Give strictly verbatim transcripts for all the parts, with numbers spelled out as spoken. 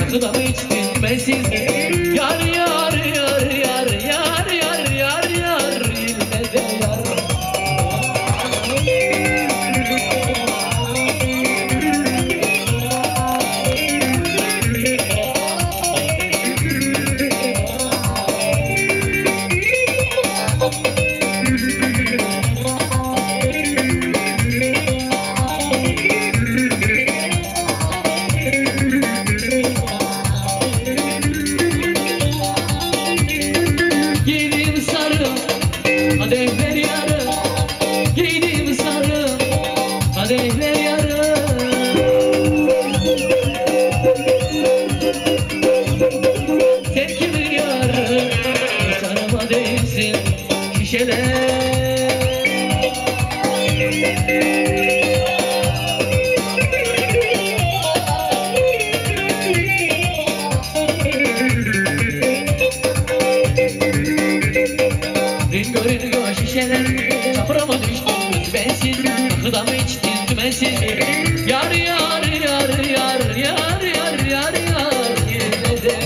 Kıdamı içtin bensiz. Yar yar yar yar yar yar yar yar yine de yar. Kadehler yarı, giydim sarı, kadehler yarı. Sevgimin yarı, sarıma değsin şişeler. Ringo ringo şişeler, çapurama düştün bensiz. Kıdamı içtin dümensiz. Yar yar yar yar yar yar yar yar yine de.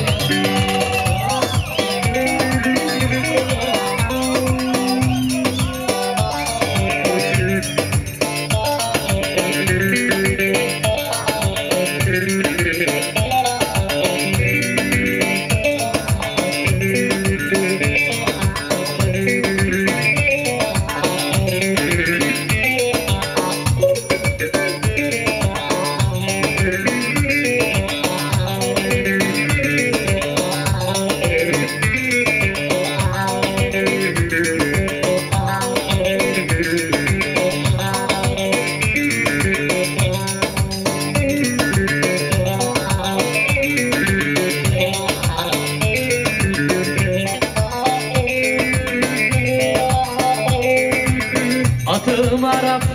Atım Arap,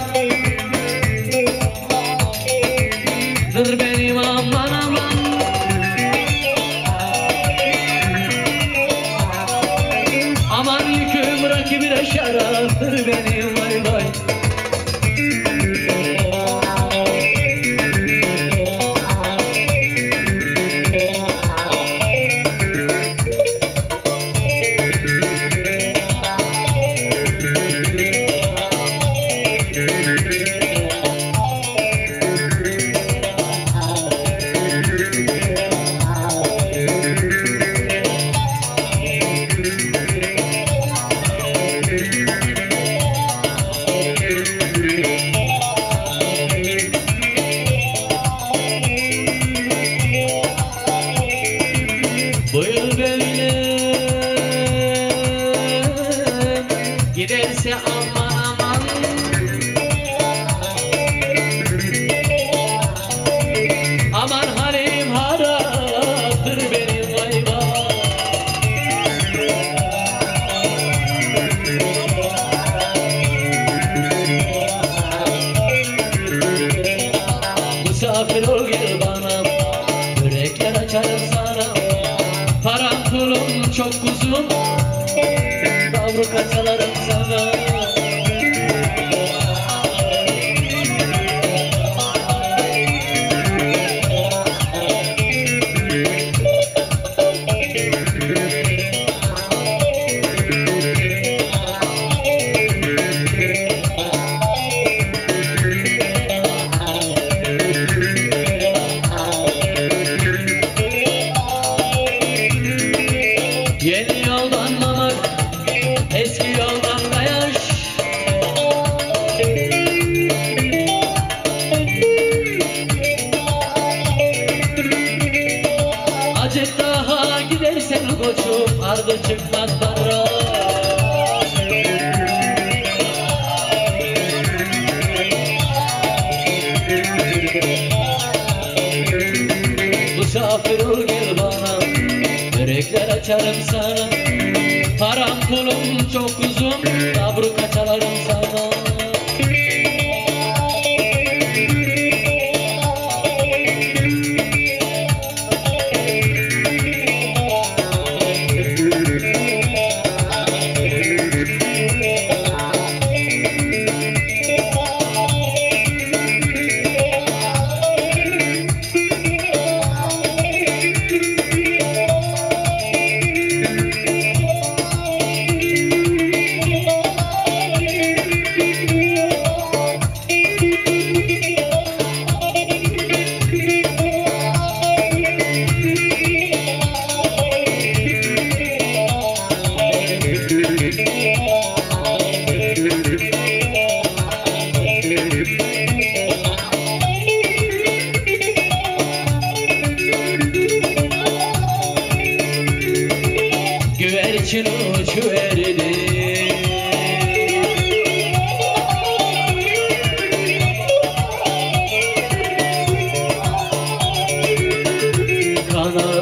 dır benim aman aman. Aman yüküm rakibine şaraptır benim vay vay. Bu yıl böyle giderse aman aman. Aman halim haraptır benim vay vay. Misafir ol gel bana, börekler açarım sana. Param pulum çok uzun, davruka çalarım sana. Yeni yoldan namak, eski yoldan dayaş. Acık daha gidersen koçum, ardı çıkmaz barra. Misafir ol gel bana, börekler açarım sana. Param pulum çok uzun, davruka çalarım sana. için uçuverdi. Kanat